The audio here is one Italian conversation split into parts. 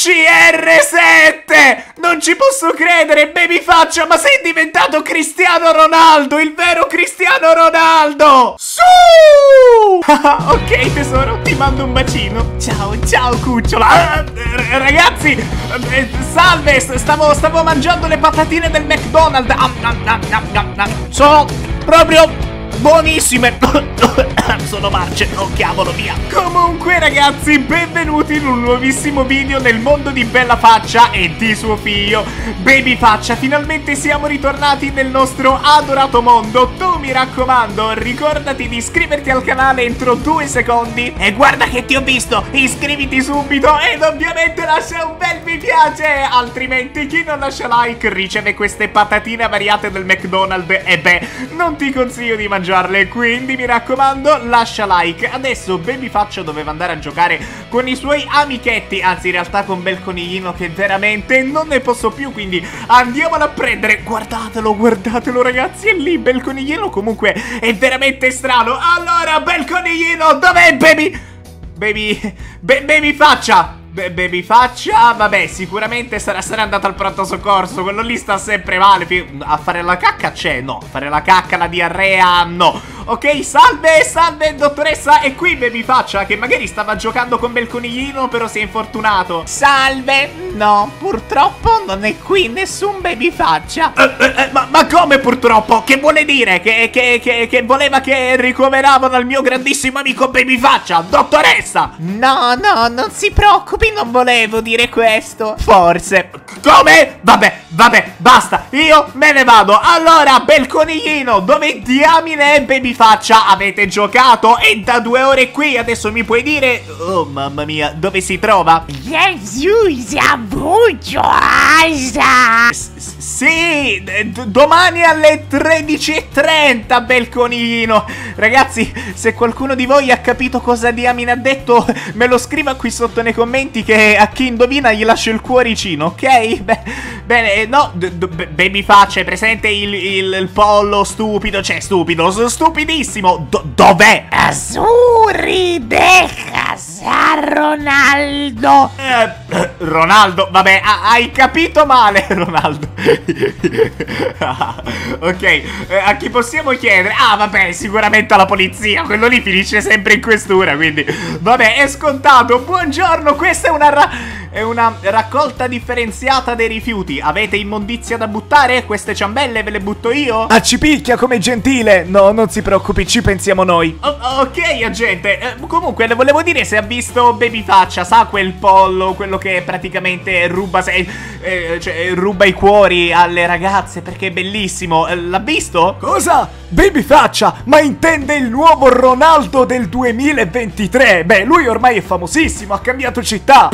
CR7! Non ci posso credere, baby faccia, ma sei diventato Cristiano Ronaldo, il vero Cristiano Ronaldo! Su! Ok tesoro, ti mando un bacino. Ciao, ciao cucciola. Ragazzi, salve, stavo mangiando le patatine del McDonald's. Sono proprio buonissime. Sono marce, oh cavolo, via. Comunque ragazzi, benvenuti in un nuovissimo video nel mondo di Bella Faccia e di suo figlio Baby Faccia. Finalmente siamo ritornati nel nostro adorato mondo. Tu mi raccomando, ricordati di iscriverti al canale entro 2 secondi. E guarda che ti ho visto, iscriviti subito ed ovviamente lascia un bel mi piace. Altrimenti chi non lascia like riceve queste patatine variate del McDonald's. E beh, non ti consiglio di mangiarle, quindi mi raccomando lascia like. Adesso Baby Faccia doveva andare a giocare con i suoi amichetti, anzi in realtà con Bel Coniglino, che veramente non ne posso più, quindi andiamolo a prendere. Guardatelo, guardatelo ragazzi, è lì Bel Coniglino. Comunque è veramente strano. Allora Bel Coniglino, dov'è Baby Faccia? Baby Faccia, vabbè, sicuramente sarà andato al pronto soccorso. Quello lì sta sempre male. A fare la cacca c'è? No. A fare la cacca, la diarrea, no. Ok, salve, dottoressa. È qui Baby Faccia, che magari stava giocando con Bel Coniglino, però si è infortunato. Salve. No, purtroppo non è qui nessun Baby Faccia. Ma come purtroppo? Che vuole dire? Che voleva che ricoveravano il mio grandissimo amico Baby Faccia, dottoressa? No, non si preoccupi, non volevo dire questo. Forse. Come? Vabbè, basta, io me ne vado. Allora, Bel Coniglino, dove diamine è Baby Faccia? Avete giocato? È da 2 ore qui, adesso mi puoi dire... Oh, mamma mia, dove si trova? Sì, domani alle 13:30, Bel Coniglino. Ragazzi, se qualcuno di voi ha capito cosa diamine ha detto, me lo scriva qui sotto nei commenti, che a chi indovina gli lascio il cuoricino, ok? Bene, no, Baby Faccia, è presente il pollo stupido? Cioè, stupidissimo. Dov'è? Azzurri de casa Ronaldo. Ronaldo, vabbè, hai capito male, Ronaldo. Ok, a chi possiamo chiedere? Ah, vabbè, sicuramente alla polizia. Quello lì finisce sempre in questura, quindi vabbè, è scontato. Buongiorno, questa è una raccolta differenziata dei rifiuti. Avete immondizia da buttare? Queste ciambelle ve le butto io? Ah, ci picchia, come gentile. No, non si preoccupi, ci pensiamo noi. Ok, agente. Comunque, le volevo dire se ha visto Baby Faccia. Sa quel pollo, quello che praticamente ruba i cuori alle ragazze, perché è bellissimo. L'ha visto? Cosa? Baby Faccia? Ma intende il nuovo Ronaldo del 2023? Beh, lui ormai è famosissimo, ha cambiato città.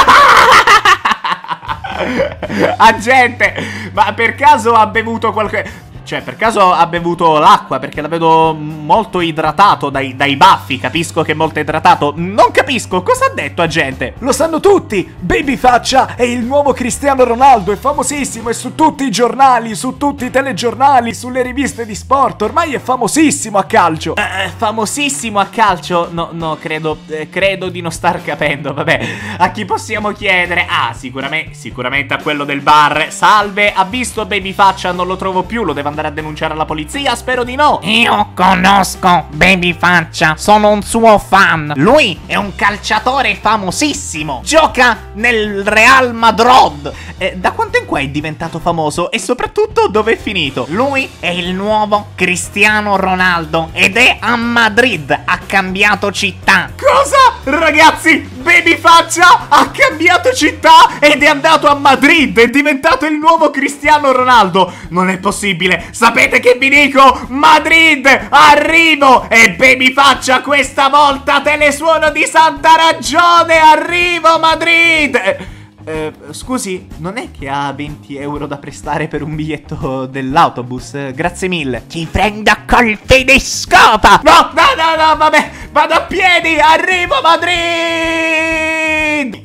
Agente, ma per caso ha bevuto qualche... Cioè, per caso ha bevuto l'acqua? Perché la vedo molto idratato dai baffi. Capisco che è molto idratato. Non capisco, cosa ha detto, agente? Lo sanno tutti, Baby Faccia è il nuovo Cristiano Ronaldo. È famosissimo, è su tutti i giornali, su tutti i telegiornali, sulle riviste di sport. Ormai è famosissimo a calcio. Famosissimo a calcio? No, credo di non star capendo. Vabbè, a chi possiamo chiedere? Ah, sicuramente a quello del bar. Salve, ha visto Baby Faccia? Non lo trovo più, lo devo andare a denunciare alla polizia? Spero di no. Io conosco Baby Faccia, sono un suo fan. Lui è un calciatore famosissimo, gioca nel Real Madrid. Da quanto in qua è diventato famoso? E soprattutto dove è finito? Lui è il nuovo Cristiano Ronaldo ed è a Madrid, ha cambiato città. Cosa? Ragazzi, Baby Faccia ha cambiato città ed è andato a Madrid, è diventato il nuovo Cristiano Ronaldo. Non è possibile. Sapete che vi dico? Madrid, arrivo! E Baby Faccia, questa volta te le suono di santa ragione. Arrivo, Madrid! Scusi, non è che ha 20 euro da prestare per un biglietto dell'autobus? Grazie mille. Ti prendo colpi di scopa. No, vabbè, vado a piedi, arrivo, Madrid!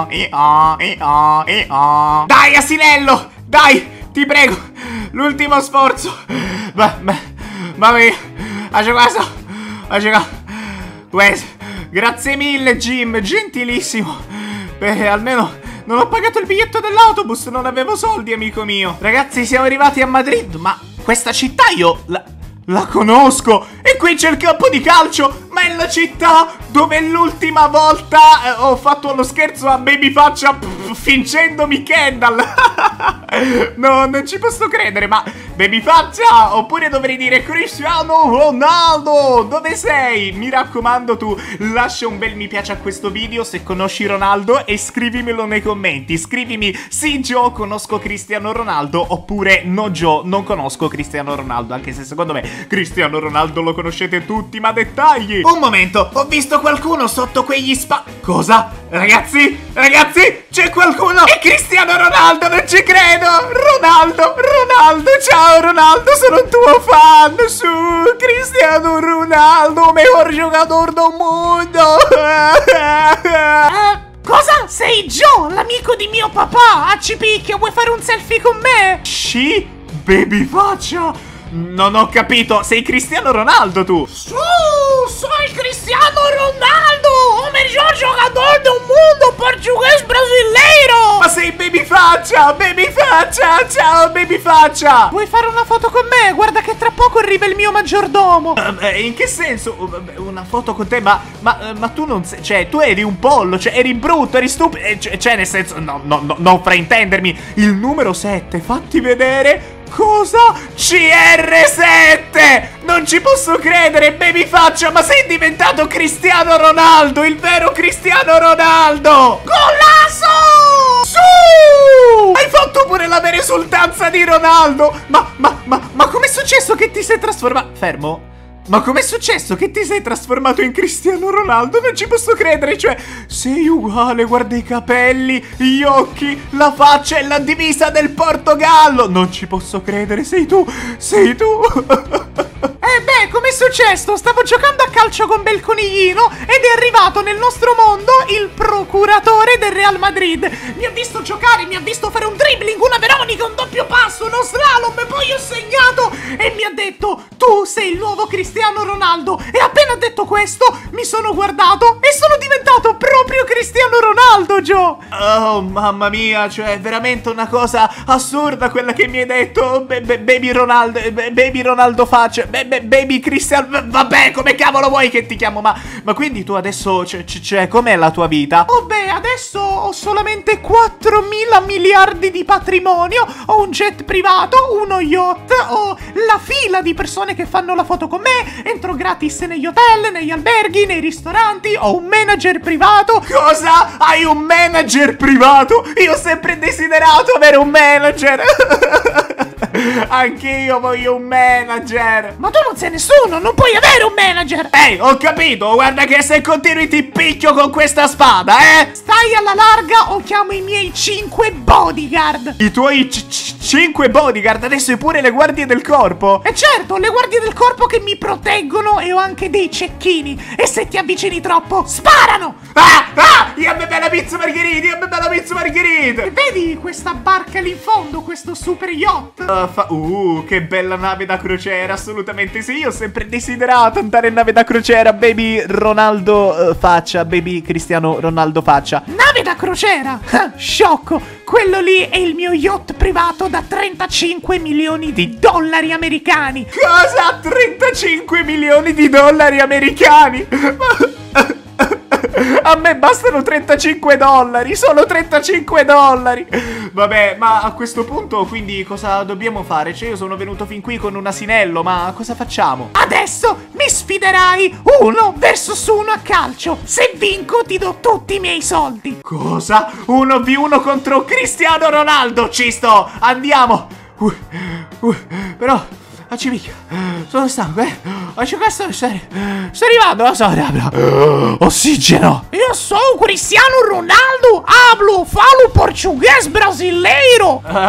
Dai, asinello, dai, ti prego, l'ultimo sforzo. Mamma mia, grazie mille, Jim, gentilissimo. Almeno Non ho pagato il biglietto dell'autobus, non avevo soldi, amico mio. Ragazzi, siamo arrivati a Madrid, ma questa città io la conosco. E qui c'è il campo di calcio. Ma è la città dove l'ultima volta ho fatto lo scherzo a Babyfaccia fingendomi Kendall. No, non ci posso credere, ma Babyfaccia, oppure dovrei dire Cristiano Ronaldo, dove sei? Mi raccomando, tu lascia un bel mi piace a questo video se conosci Ronaldo e scrivimelo nei commenti. Scrivimi sì Gio, conosco Cristiano Ronaldo, oppure no Gio, non conosco Cristiano Ronaldo, anche se secondo me Cristiano Ronaldo lo conoscete tutti, ma dettagli. Un momento, ho visto qualcuno sotto quegli Cosa? Ragazzi, c'è qualcuno? È Cristiano Ronaldo, non ci credo. Ronaldo, ciao Ronaldo, sono un tuo fan. Su, Cristiano Ronaldo, mejor jugador del mondo. Cosa? Sei Joe, l'amico di mio papà? Ah, ci picchia, vuoi fare un selfie con me? Sì, Babyfaccia. Non ho capito, sei Cristiano Ronaldo tu? Soy Cristiano Ronaldo, o melhor jogador del mundo, português brasileiro. Ma sei Babyfaccia, ciao Babyfaccia. Vuoi fare una foto con me? Guarda che tra poco arriva il mio maggiordomo. In che senso? Una foto con te? Ma tu non sei, cioè, tu eri un pollo, cioè, eri brutto, eri stupido, cioè, nel senso, no, non fraintendermi. Il numero 7, fatti vedere. Cosa? CR7! Non ci posso credere, Babyfaccia, ma sei diventato Cristiano Ronaldo, il vero Cristiano Ronaldo! Golasso! Su! Hai fatto pure la vera esultanza di Ronaldo! Ma com'è successo che ti sei trasformato? Fermo? Ma com'è successo che ti sei trasformato in Cristiano Ronaldo? Non ci posso credere, cioè, sei uguale, guarda i capelli, gli occhi, la faccia e la divisa del Portogallo. Non ci posso credere, sei tu. Beh, com'è successo? Stavo giocando a calcio con Bel Coniglino ed è arrivato nel nostro mondo il procuratore del Real Madrid. Mi ha visto giocare, mi ha visto fare un dribbling, una veronica, un doppio passo, uno slalom e poi ho segnato e mi ha detto tu sei il nuovo Cristiano Ronaldo. E appena detto questo mi sono guardato e sono diventato proprio Cristiano Ronaldo, Gio. Oh, mamma mia, cioè, è veramente una cosa assurda quella che mi hai detto. Baby Ronaldo faccia, Baby Cristiano, vabbè, come cavolo vuoi che ti chiamo? Ma quindi tu adesso, cioè, com'è la tua vita? Oh beh, adesso ho solamente 4.000 miliardi di patrimonio, ho un jet privato, uno yacht, ho la fila di persone che fanno la foto con me, entro gratis negli hotel, negli alberghi, nei ristoranti, ho un manager privato. Cosa? Hai un manager privato? Io ho sempre desiderato avere un manager. Anche io voglio un manager. Ma tu non sei nessuno, non puoi avere un manager. Ehi, ho capito, guarda che se continui ti picchio con questa spada, Stai alla larga o chiamo i miei 5 bodyguard. I tuoi 5 bodyguard? Adesso hai pure le guardie del corpo? E certo, le guardie del corpo che mi proteggono e ho anche dei cecchini. E se ti avvicini troppo, sparano. Io mi bella pizza margherita. E vedi questa barca lì in fondo, questo super yacht? Che bella nave da crociera, assolutamente sì. Io ho sempre desiderato andare in nave da crociera. Baby Ronaldo faccia, Baby Cristiano Ronaldo faccia. Nave da crociera? Sciocco, quello lì è il mio yacht privato da 35 milioni di dollari americani. Cosa? 35 milioni di dollari americani? A me bastano 35 dollari, solo 35 dollari. Vabbè, ma a questo punto quindi cosa dobbiamo fare? Cioè io sono venuto fin qui con un asinello, ma cosa facciamo? Adesso mi sfiderai 1 versus 1 a calcio. Se vinco ti do tutti i miei soldi. Cosa? 1v1 contro Cristiano Ronaldo? Ci sto, andiamo. Però... Acimicchia, sono stanco, questo sto arrivando, lo so, ossigeno. Io sono Cristiano Ronaldo, hablo, falo português brasileiro.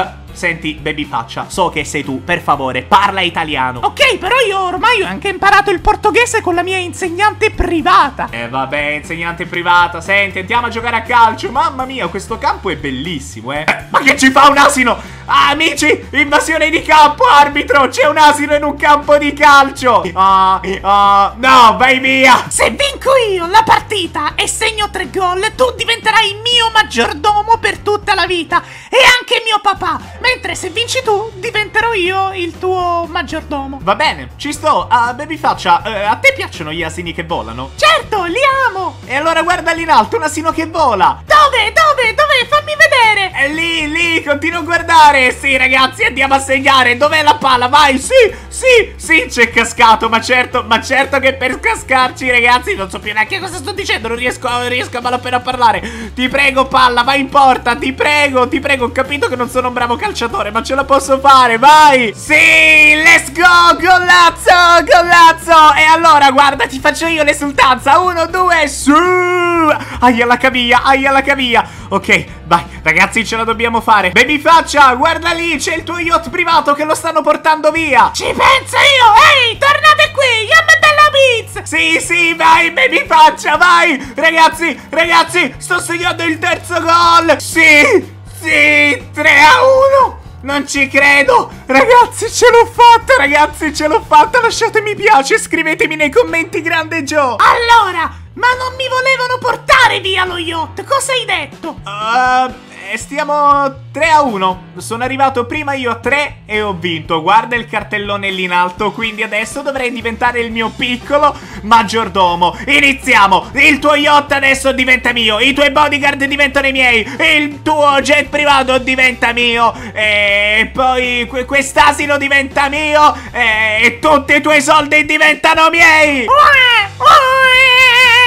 Senti, baby faccia, so che sei tu, per favore, parla italiano. Ok, però io ormai ho anche imparato il portoghese con la mia insegnante privata. Vabbè, insegnante privata, senti, andiamo a giocare a calcio. Mamma mia, questo campo è bellissimo, Ma che ci fa un asino? Ah, amici, invasione di campo, arbitro, c'è un asino in un campo di calcio. No, vai via. Se vinco io la partita e segno 3 gol, tu diventerai mio maggiordomo per tutta la vita e anche mio papà. Mentre se vinci tu, diventerò io il tuo maggiordomo. Va bene, ci sto. Baby faccia, a te piacciono gli asini che volano? Certo, li amo. E allora guarda lì in alto, un asino che vola. Dove? Dove? Dove? Fammi vedere. È lì, continuo a guardare. Sì, ragazzi, andiamo a segnare. Dov'è la palla? Vai, sì, c'è cascato. Ma certo che per cascarci, ragazzi, non so più neanche cosa sto dicendo. Non riesco a malapena a parlare. Ti prego, palla, vai in porta. Ti prego. Ho capito che non sono un bravo calciatore, ma ce la posso fare, vai. Sì, let's go, golazzo. E allora, guarda, ti faccio io l'esultanza. 1, 2, su. Aia la caviglia. Ok, vai, ragazzi, ce la dobbiamo fare. Baby faccia, guarda lì, c'è il tuo yacht privato che lo stanno portando via. Ci penso io. Ehi, tornate qui, yamma bella pizza. Sì, vai, baby faccia, vai. Ragazzi, sto segnando il terzo gol. Sì, 3-1. Non ci credo. Ragazzi, ce l'ho fatta. Lasciatemi piace, scrivetemi nei commenti, grande Joe. Allora, ma non mi volevano portare via lo yacht, cosa hai detto? Stiamo 3-1. Sono arrivato prima io a 3 e ho vinto. Guarda il cartellone lì in alto. Quindi adesso dovrei diventare il mio piccolo maggiordomo. Iniziamo. Il tuo yacht adesso diventa mio. I tuoi bodyguard diventano i miei. Il tuo jet privato diventa mio. E poi quest'asino diventa mio. E tutti i tuoi soldi diventano miei.